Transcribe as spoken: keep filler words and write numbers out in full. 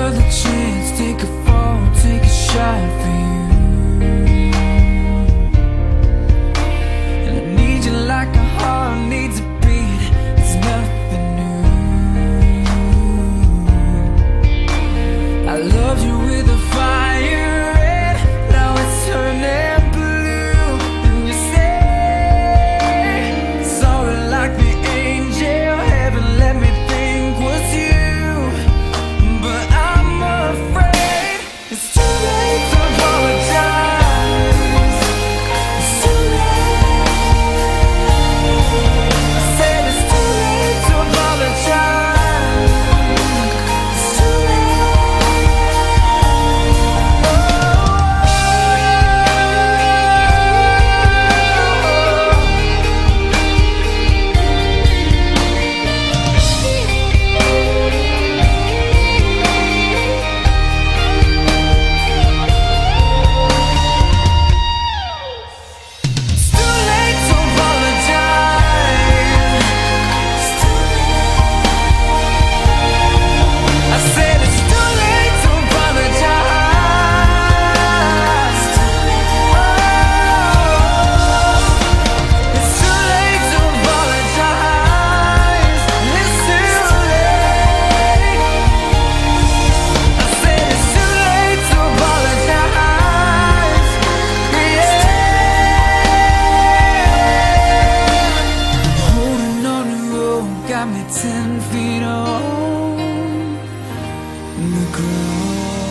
another chance, take a fall, take a shot for you. And I need you like a heart needs a beat, it's nothing new. I loved you with a fire red, now it's turning blue. And you say, sorry like the angel heaven let me think was you. But I'm afraid it's too late to apologize. It's too late. I said it's too late to apologize. It's too got me ten feet on the ground.